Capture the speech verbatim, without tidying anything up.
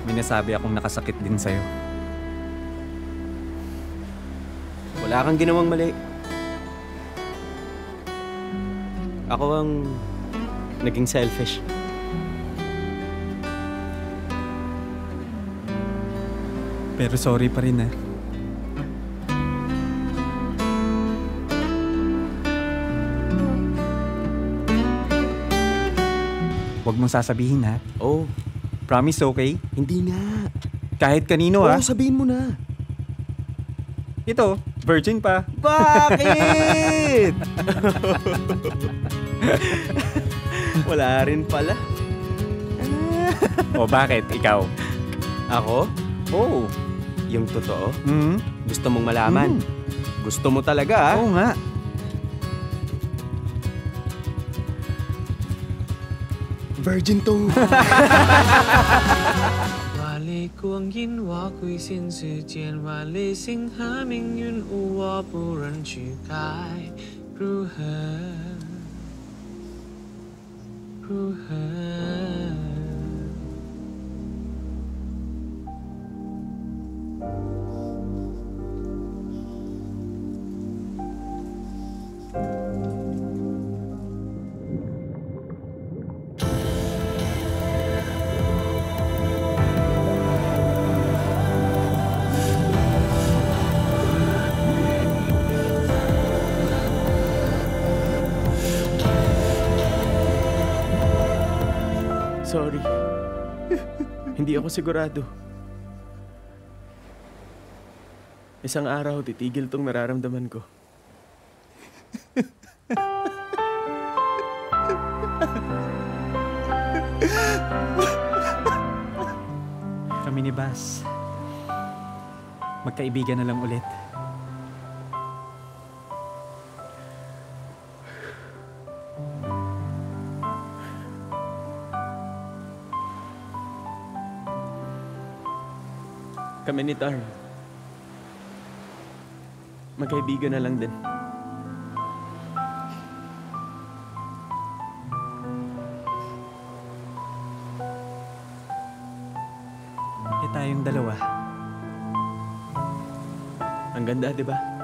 May nasabi akong nakasakit din sa'yo. Wala kang ginawang mali. Ako ang naging selfish. Pero sorry pa rin ah. Huwag mong sasabihin ha. Oh, Promise, okay? hindi nga. Kahit kanino Oo, ah. sabihin mo na. Ito, virgin pa. Bakit? Wala rin pala. O bakit? Ikaw? Ako? Oo. Yung totoo? Hmm? Gusto mong malaman? Mm. Gusto mo talaga, ah? Oo nga. Virgin to. 华丽光阴，我归心似箭，万里星河，命运无我不忍去该如何？如何？ Sorry. Hindi ako sigurado. Isang araw, titigil tong nararamdaman ko. Kami ni Bas. Magkaibigan na lang ulit. Kami ni Tar. Magkaibigan na lang din. Eh tayong dalawa. Ang ganda, di ba?